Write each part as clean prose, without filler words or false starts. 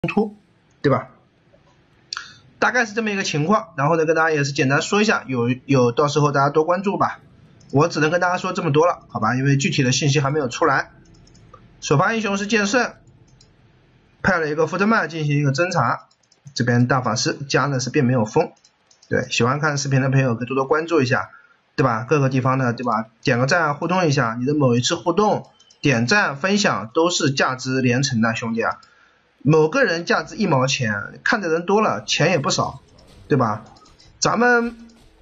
突，对吧？大概是这么一个情况，然后呢，跟大家也是简单说一下，有到时候大家多关注吧。我只能跟大家说这么多了，好吧？因为具体的信息还没有出来。首发英雄是剑圣，派了一个福特曼进行一个侦查，这边大法师加呢是并没有封。对，喜欢看视频的朋友可以多多关注一下，对吧？各个地方呢，对吧？点个赞互动一下，你的某一次互动、点赞、分享都是价值连城的，兄弟啊！某个人价值1毛钱，看的人多了，钱也不少，对吧？咱们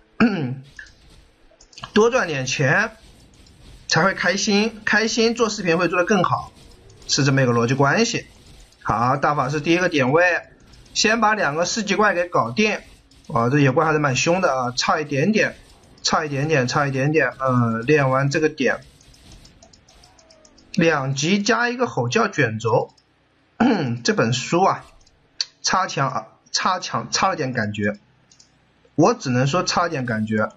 多赚点钱才会开心，开心做视频会做得更好，是这么一个逻辑关系。好，大法师第一个点位，先把2个4级怪给搞定。这野怪还是蛮凶的啊，差一点点。练完这个点，2级加一个吼叫卷轴。这本书啊，差了点感觉，我只能说差了点感觉。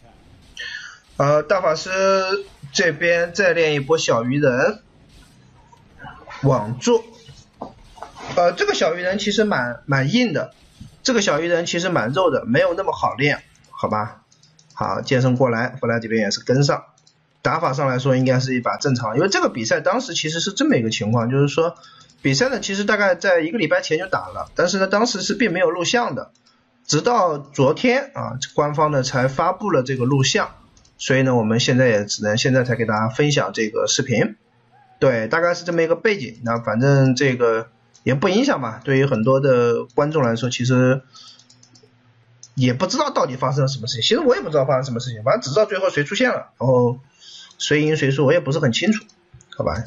大法师这边再练一波小鱼人，网做。这个小鱼人其实蛮硬的，这个小鱼人其实蛮肉的，没有那么好练，好吧？好，剑圣过来，弗莱这边也是跟上。打法上来说应该是一把正常，因为这个比赛当时其实是这么一个情况，就是说比赛呢其实大概在1个礼拜前就打了，但是呢当时是并没有录像的，直到昨天啊官方呢才发布了这个录像，所以呢我们现在也只能现在才给大家分享这个视频。对，大概是这么一个背景，那反正这个也不影响吧，对于很多的观众来说其实也不知道到底发生了什么事情，其实我也不知道发生什么事情，反正只知道最后谁出现了，然后谁赢谁输我也不是很清楚，好吧？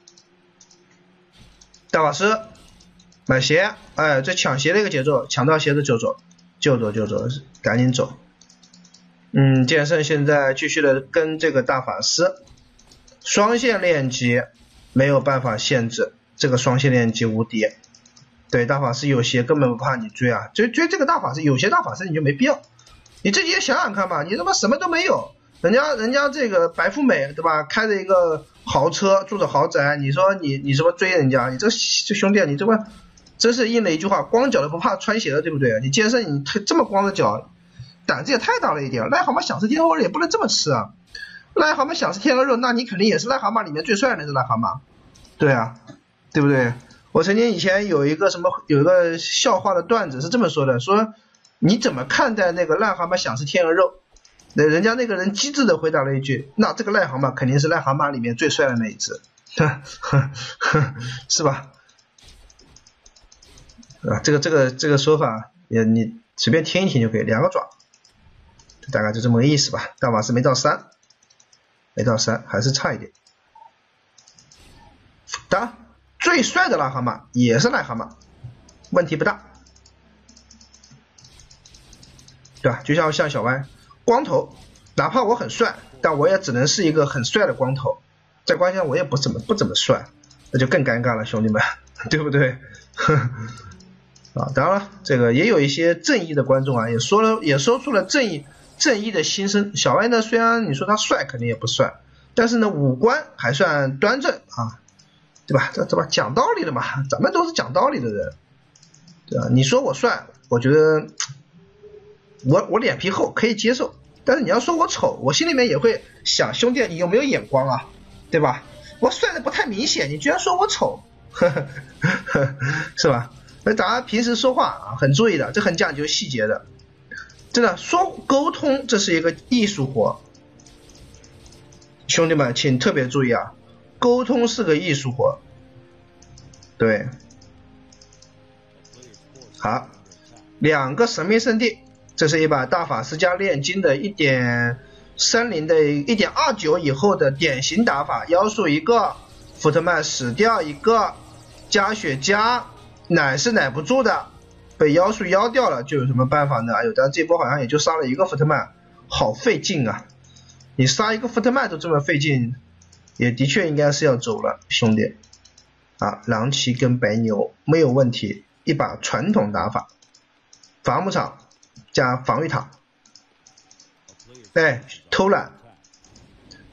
大法师买鞋，这抢鞋的一个节奏，抢到鞋子就走，赶紧走。剑圣现在继续的跟这个大法师双线练级，没有办法限制，这个双线练级无敌。对，大法师有鞋根本不怕你追啊，追这个大法师，有些大法师你就没必要，你自己也想想看吧，你他妈什么都没有，人家这个白富美对吧，开着一个豪车，住着豪宅，你说你什么追人家，你这兄弟你这么真是应了一句话，光脚的不怕穿鞋的，对不对？你剑圣你这么光着脚，胆子也太大了一点，癞蛤蟆想吃天鹅肉也不能这么吃啊，癞蛤蟆想吃天鹅肉，那你肯定也是癞蛤蟆里面最帅的那只癞蛤蟆，对啊，对不对？我曾经以前有一个笑话的段子是这么说的，说你怎么看待那个癞蛤蟆想吃天鹅肉？人家那个人机智的回答了一句，那这个癞蛤蟆肯定是癞蛤蟆里面最帅的那一只，是吧？这个说法也你随便听一听就可以，2个爪，大概就这么个意思吧。大法师没到3，还是差一点。当然最帅的癞蛤蟆也是癞蛤蟆，问题不大，对吧？就像小歪光头，哪怕我很帅，但我也只能是一个很帅的光头，在关系上我也不怎么帅，那就更尴尬了，兄弟们，对不对？当然了，这个也有一些正义的观众啊，也说出了正义的心声。小歪呢，虽然你说他帅，肯定也不帅，但是呢，五官还算端正啊。对吧？这吧讲道理的嘛，咱们都是讲道理的人，对吧？你说我帅，我觉得我脸皮厚可以接受，但是你要说我丑，我心里面也会想，兄弟你有没有眼光啊？对吧？我帅的不太明显，你居然说我丑，是吧？那大家平时说话啊很注意的，这很讲究细节的，真的说沟通这是一个艺术活，兄弟们请特别注意啊。沟通是个艺术活，对，好，2个神秘圣地，这是一把大法师加炼金的 1.30 的 1.29 以后的典型打法，妖术1个，福特曼死掉1个，加血加奶是奶不住的，被妖术妖掉了，就有什么办法呢？哎呦，但这波好像也就杀了1个福特曼，好费劲啊，你杀1个福特曼都这么费劲，也的确应该是要走了，兄弟啊！狼骑跟白牛没有问题，一把传统打法，伐木场加防御塔，偷懒。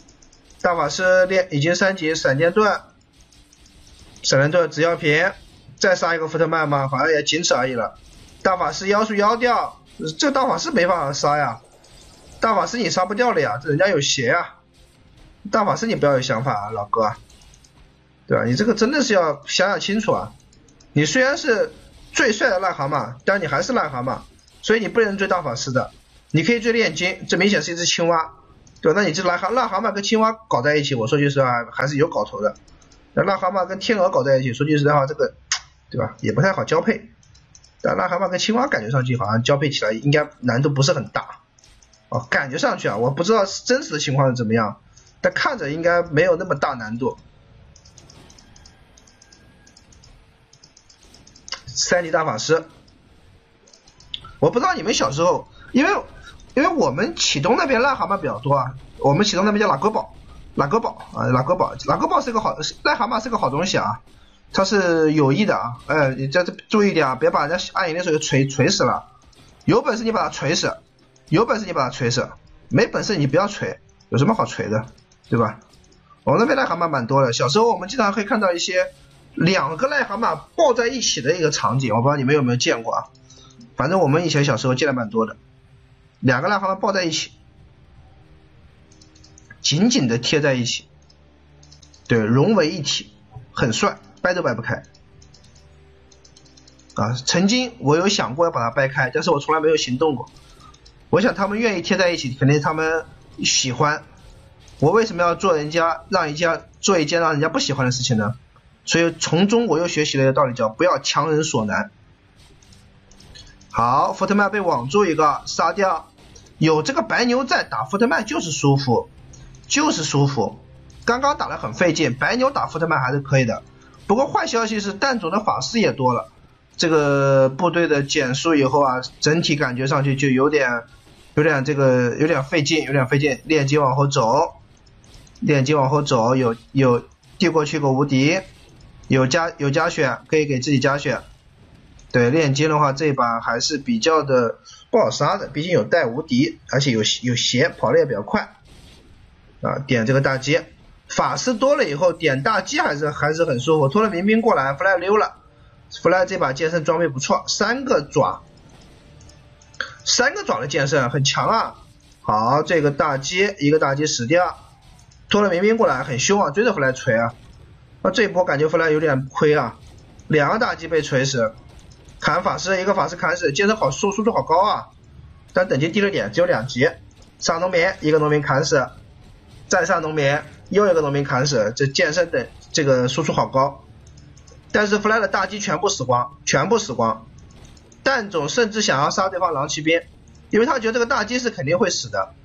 大法师练已经3级闪电盾，闪电盾只要平， 再杀一个福特曼吗？好像也仅此而已了。大法师妖术妖掉，这个大法师没办法杀呀，大法师你杀不掉了呀，这人家有邪呀。大法师你不要有想法啊，老哥，对吧？你这个真的是要想想清楚啊。你虽然是最帅的癞蛤蟆，但你还是癞蛤蟆，所以你不能追大法师的。你可以追炼金，这明显是一只青蛙，对吧？那你这癞蛤蟆跟青蛙搞在一起，我说句实话还是有搞头的。那癞蛤蟆跟天鹅搞在一起，说句实在话，这个对吧，也不太好交配。但癞蛤蟆跟青蛙感觉上去好像交配起来应该难度不是很大哦，感觉上去啊，我不知道真实的情况是怎么样，但看着应该没有那么大难度。3级大法师，我不知道你们小时候，因为我们启东那边癞蛤蟆比较多啊，我们启东那边叫喇哥宝是个好癞蛤蟆是个好东西啊，它是有益的啊，你这注意一点啊，别把人家暗影猎手给锤死了。有本事你把它锤死，没本事你不要锤，有什么好锤的，对吧？我们那边癞蛤蟆蛮多的，小时候我们经常可以看到一些2个癞蛤蟆抱在一起的一个场景，我不知道你们有没有见过啊？反正我们以前小时候见的蛮多的，2个癞蛤蟆抱在一起，紧紧的贴在一起，对，融为一体，很帅，掰都掰不开啊！曾经我有想过要把它掰开，但是我从来没有行动过。我想他们愿意贴在一起，肯定他们喜欢。我为什么要做一件让人家不喜欢的事情呢？所以从中我又学习了一个道理，叫不要强人所难。好，福特曼被网住一个，杀掉。有这个白牛在，打福特曼就是舒服。刚刚打得很费劲，白牛打福特曼还是可以的。不过坏消息是蛋总的法师也多了，这个部队的减速以后啊，整体感觉上去就有点费劲。炼金往后走，有递过去个无敌，有加血，可以给自己加血。对，炼金的话这一把还是比较的不好杀的，毕竟有带无敌，而且有鞋，跑得也比较快啊。点这个大鸡，法师多了以后点大鸡还是很舒服。拖了民兵过来，弗莱溜了，弗莱这把剑圣装备不错，3个爪的剑圣很强啊。好，这个大鸡一个大鸡死掉，拖了民兵过来很凶啊，追着弗莱锤啊。那这一波感觉弗莱有点亏啊，2个大鸡被锤死。砍法师，一个法师砍死，剑圣好输出好高啊，但等级低了点，只有2级。上农民，一个农民砍死，再上农民，又一个农民砍死，这剑圣的这个输出好高。但是弗莱的大鸡全部死光。蛋总甚至想要杀对方狼骑兵，因为他觉得这个大鸡是肯定会死的，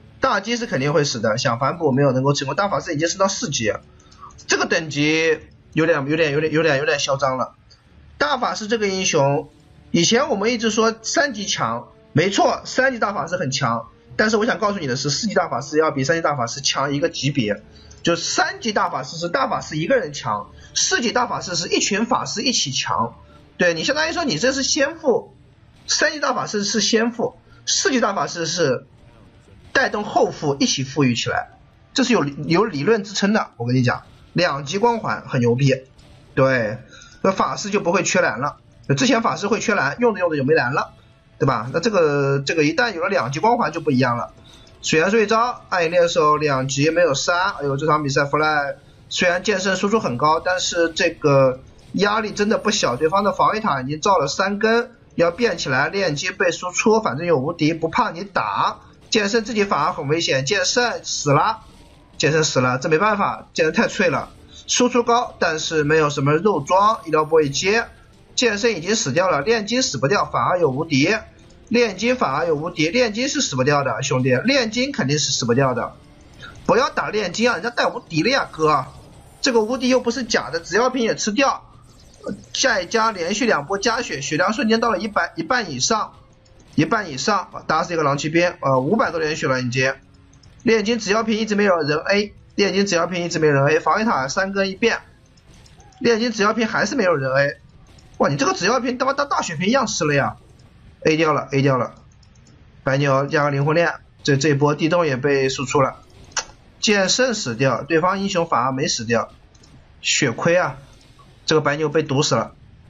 想反补没有能够成功。大法师已经升到4级，这个等级有点嚣张了。大法师这个英雄，以前我们一直说3级强，没错，3级大法师很强，但是我想告诉你的是，4级大法师要比3级大法师强一个级别。就3级大法师是大法师一个人强，4级大法师是一群法师一起强。对，你相当于说你这是先赋，3级大法师是先赋，4级大法师是带动后赋一起赋予起来，这是有理论支撑的。我跟你讲，2级光环很牛逼，对。那法师就不会缺蓝了，之前法师会缺蓝，用着就没蓝了，对吧？那这个一旦有了2级光环就不一样了。水源睡招，暗影猎手2级没有杀，哎呦，这场比赛弗莱虽然剑圣输出很高，但是这个压力真的不小，对方的防御塔已经造了3根，要变起来，炼金被输出，反正有无敌，不怕你打。剑圣自己反而很危险，剑圣死了，这没办法，剑圣太脆了。输出高，但是没有什么肉装，医疗波一接，剑圣已经死掉了，炼金死不掉，反而有无敌，炼金是死不掉的，兄弟，炼金肯定是死不掉的，不要打炼金啊，人家带无敌了呀，哥，这个无敌又不是假的，只要瓶也吃掉，下一家连续2波加血，血量瞬间到了一半以上，打死一个狼骑兵，500多连血了已经，炼金只要瓶一直没有人 A。防御塔3根一变，炼金只要瓶还是没有人 A， 哇，你这个只要瓶他妈当大血瓶一样吃了呀 ，A 掉了，白牛加个灵魂链，这一波地洞也被输出了，剑圣死掉，对方英雄反而没死掉，血亏啊，这个白牛被毒死了，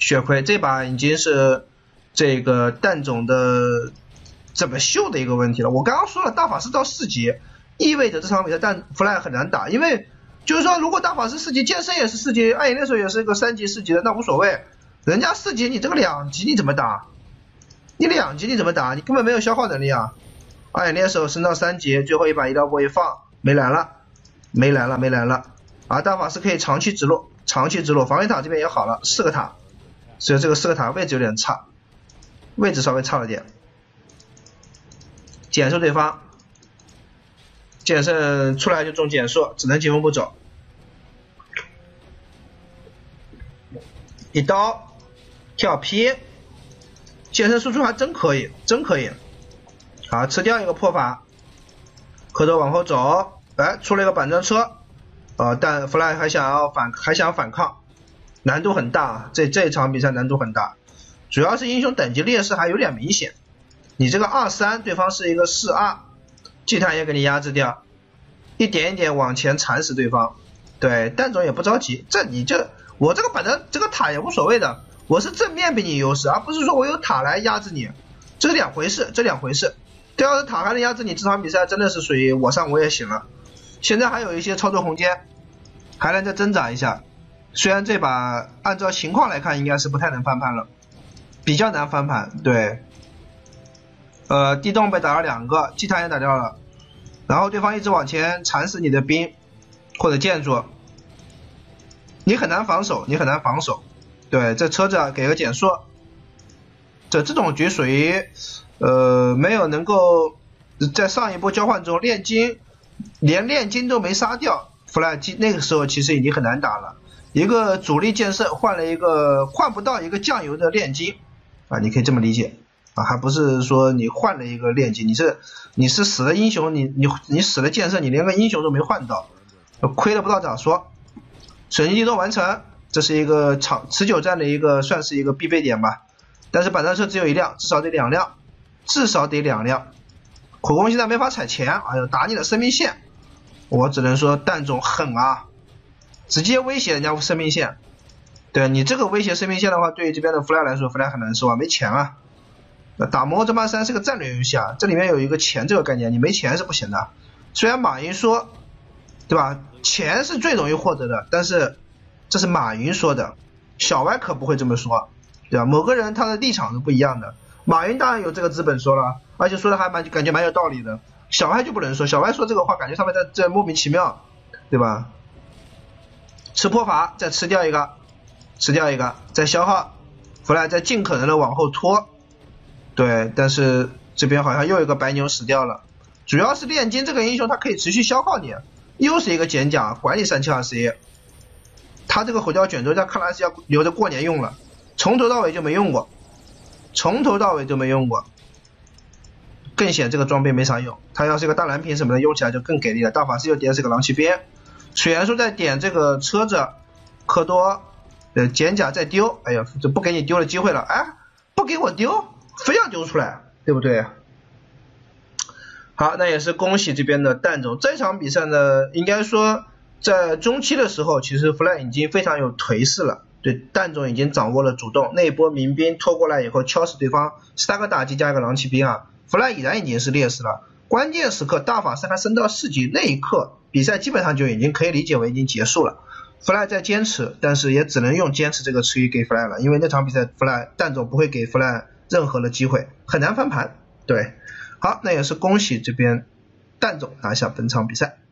血亏，这把已经是这个蛋总的怎么秀的一个问题了。我刚刚说了，大法师到4级，意味着这场比赛但 Fly 很难打，因为就是说，如果大法师4级，剑圣也是4级，暗影猎手也是个3级4级的，那无所谓。人家4级，你这个2级你怎么打？你2级你怎么打？你根本没有消耗能力啊！暗影猎手升到3级，最后一把医疗波一放，没蓝了。啊，大法师可以长期直落，防御塔这边也好了，4个塔，所以这个4个塔位置有点差，位置稍微差了点。减速对方，剑圣出来就中减速，只能疾风步走。一刀跳劈，剑圣输出还真可以，好，吃掉一个破法，蝌蚪往后走，哎，出了一个板砖车，但 Fly 还想反抗，难度很大，这场比赛难度很大，主要是英雄等级劣势还有点明显。你这个2-3，对方是一个4-2，祭坛也给你压制掉，一点一点往前缠死对方。对，蛋总也不着急，我这个板砖这个塔也无所谓的，我是正面比你优势，而不是说我有塔来压制你，这是两回事。对，要是塔还能压制你，这场比赛真的是属于我上我也行了。现在还有一些操作空间，还能再挣扎一下。虽然这把按照情况来看应该是不太能翻盘了，比较难翻盘。对，地洞被打了2个，祭坛也打掉了，然后对方一直往前缠死你的兵或者建筑，你很难防守。对，这车子给个减速，这种局属于没有能够在上一波交换中炼金，连炼金都没杀掉 ，Fly 那个时候其实已经很难打了。一个主力剑圣换不到一个酱油的炼金啊，你可以这么理解啊，还不是说你换了一个炼金，你是死了英雄，你死了剑圣，你连个英雄都没换到，亏了不知道咋说。水晶地洞完成，这是一个持久战的算是一个必备点吧。但是板砖车只有1辆，至少得2辆。苦工现在没法踩钱，哎呦，打你的生命线，我只能说蛋总狠啊，直接威胁人家生命线。对，你这个威胁生命线的话，对于这边的 Fly 来说 ，Fly 很难受啊，没钱啊。打魔这把3是个战略游戏啊，这里面有一个钱这个概念，你没钱是不行的。虽然马云说，对吧？钱是最容易获得的，但是这是马云说的，小歪可不会这么说，对吧？某个人他的立场是不一样的，马云当然有这个资本说了，而且说的还感觉蛮有道理的。小歪就不能说，小歪说这个话感觉他们在莫名其妙，对吧？吃破法，再吃掉一个，再消耗 ，Fly 再尽可能的往后拖，对，但是这边好像又一个白牛死掉了。主要是炼金这个英雄他可以持续消耗你，又是一个减甲，管你3721，他这个火雕卷轴在看来是要留着过年用了，从头到尾就没用过，更显这个装备没啥用。他要是一个大蓝瓶什么的，用起来就更给力了。大法师又点是个狼骑鞭，水元素再点这个车子，科多减甲再丢，哎呀，这不给你丢了机会了，哎，不给我丢，非要丢出来，对不对？好，那也是恭喜这边的蛋总。这场比赛呢，应该说在中期的时候，其实 Fly 已经非常有颓势了。对，蛋总已经掌握了主动，那一波民兵拖过来以后敲死对方，3个打击加一个狼骑兵啊 ，Fly 已然已经是劣势了。关键时刻大法师还升到4级，那一刻比赛基本上就已经可以理解为已经结束了。Fly 在坚持，但是也只能用坚持这个词语给 Fly 了，因为那场比赛 Fly 蛋总不会给 Fly 任何的机会，很难翻盘。对，好，那也是恭喜这边蛋总拿下本场比赛。